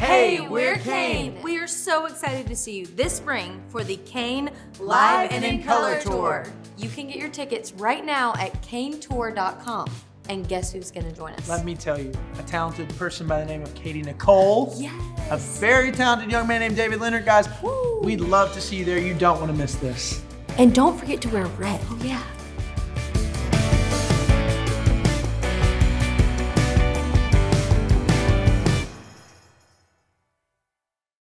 Hey, we're CAIN. We are so excited to see you this spring for the CAIN Live and in Color Tour. You can get your tickets right now at caintour.com. And guess who's gonna join us? Let me tell you, a talented person by the name of Katie Nicole. Yes. A very talented young man named David Leonard. Guys, we'd love to see you there. You don't want to miss this. And don't forget to wear red. Oh yeah.